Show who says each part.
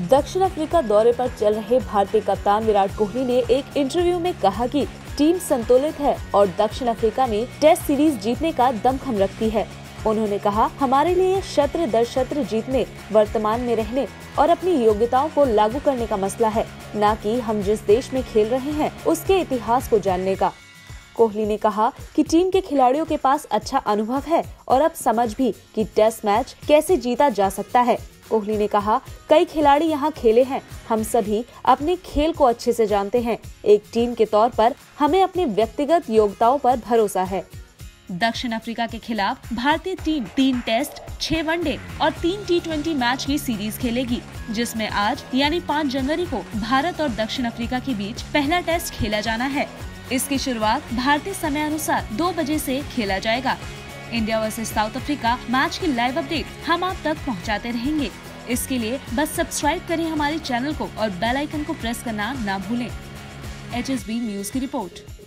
Speaker 1: दक्षिण अफ्रीका दौरे पर चल रहे भारतीय कप्तान विराट कोहली ने एक इंटरव्यू में कहा कि टीम संतुलित है और दक्षिण अफ्रीका में टेस्ट सीरीज जीतने का दमखम रखती है। उन्होंने कहा, हमारे लिए शत्र दर शत्र जीतने, वर्तमान में रहने और अपनी योग्यताओं को लागू करने का मसला है, न कि हम जिस देश में खेल रहे हैं उसके इतिहास को जानने का। कोहली ने कहा कि टीम के खिलाड़ियों के पास अच्छा अनुभव है और अब समझ भी कि टेस्ट मैच कैसे जीता जा सकता है। कोहली ने कहा, कई खिलाड़ी यहाँ खेले हैं, हम सभी अपने खेल को अच्छे से जानते हैं। एक टीम के तौर पर हमें अपनी व्यक्तिगत योग्यताओं पर भरोसा है।
Speaker 2: दक्षिण अफ्रीका के खिलाफ भारतीय टीम 3 टेस्ट, 6 वनडे और 3 T20 मैच की सीरीज खेलेगी, जिसमें आज यानी 5 जनवरी को भारत और दक्षिण अफ्रीका के बीच पहला टेस्ट खेला जाना है। इसकी शुरुआत भारतीय समय अनुसार 2 बजे से खेला जाएगा। India versus South Africa match की लाइव अपडेट हम आप तक पहुंचाते रहेंगे। इसके लिए बस सब्सक्राइब करें हमारे चैनल को और बेल आइकन को प्रेस करना ना भूलें। HSB न्यूज की रिपोर्ट।